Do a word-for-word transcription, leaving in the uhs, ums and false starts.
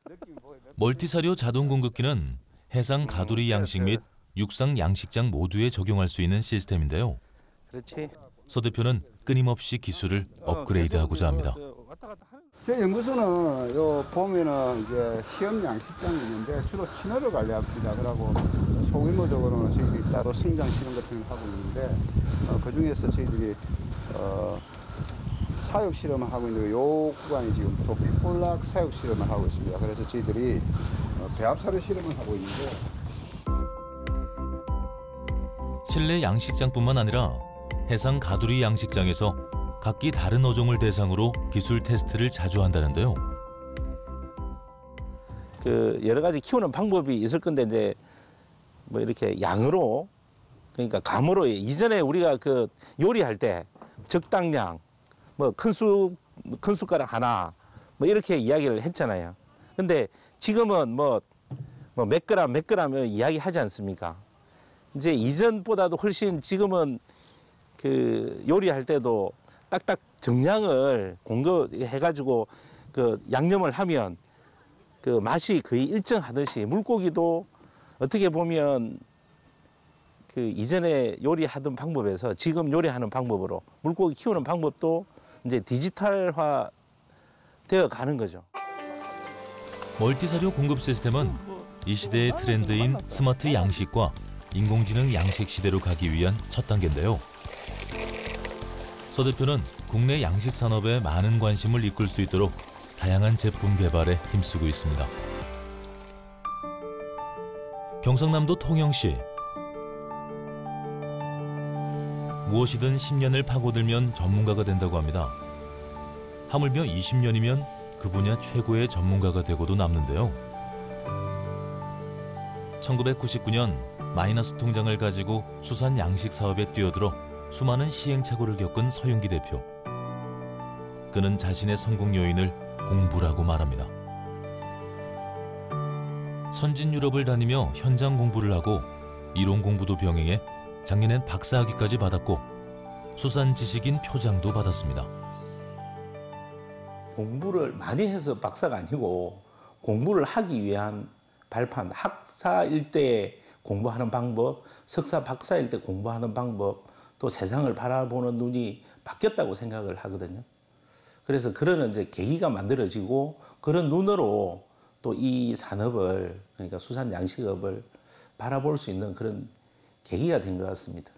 멀티사료 자동 공급기는 해상 가두리 양식 및 육상 양식장 모두에 적용할 수 있는 시스템인데요. 그렇지. 서 대표는 끊임없이 기술을 업그레이드하고자 합니다. 제 연구소는 요 보면은 이제 시험 양식장이 있는데 주로 친어를 관리합니다. 그러고 소규모적으로는 저희들이 따로 성장 실험 같은 걸 하고 있는데 어, 그 중에서 저희들이 어, 사육 실험을 하고 있는데 요 구간이 지금 조피폴락 사육 실험을 하고 있습니다. 그래서 저희들이 어, 배합사료 실험을 하고 있는데 실내 양식장뿐만 아니라 해상 가두리 양식장에서 각기 다른 어종을 대상으로 기술 테스트를 자주 한다는데요. 그 여러 가지 키우는 방법이 있을 건데 이제 뭐 이렇게 양으로 그러니까 감으로 이전에 우리가 그 요리할 때 적당량 뭐 큰 수 큰 숟가락 하나 뭐 이렇게 이야기를 했잖아요. 근데 지금은 뭐 뭐 몇 그램 몇 그램 이야기하지 않습니까? 이제 이전보다도 훨씬 지금은 그 요리할 때도 딱딱 정량을 공급해가지고 그 양념을 하면 그 맛이 거의 일정하듯이 물고기도 어떻게 보면 그 이전에 요리하던 방법에서 지금 요리하는 방법으로 물고기 키우는 방법도 이제 디지털화 되어 가는 거죠. 멀티사료 공급 시스템은 이 시대의 트렌드인 스마트 양식과 인공지능 양식 시대로 가기 위한 첫 단계인데요. 서 대표는 국내 양식 산업에 많은 관심을 이끌 수 있도록 다양한 제품 개발에 힘쓰고 있습니다. 경상남도 통영시. 무엇이든 십 년을 파고들면 전문가가 된다고 합니다. 하물며 이십 년이면 그 분야 최고의 전문가가 되고도 남는데요. 천구백구십구 년 마이너스 통장을 가지고 수산 양식 사업에 뛰어들어 수많은 시행착오를 겪은 서윤기 대표. 그는 자신의 성공 요인을 공부라고 말합니다. 선진 유럽을 다니며 현장 공부를 하고 이론 공부도 병행해 작년엔 박사학위까지 받았고 수산 지식인 표장도 받았습니다. 공부를 많이 해서 박사가 아니고 공부를 하기 위한 발판, 학사일 때 공부하는 방법, 석사 박사일 때 공부하는 방법, 또 세상을 바라보는 눈이 바뀌었다고 생각을 하거든요. 그래서 그런 이제 계기가 만들어지고 그런 눈으로 또 이 산업을 그러니까 수산 양식업을 바라볼 수 있는 그런 계기가 된 것 같습니다.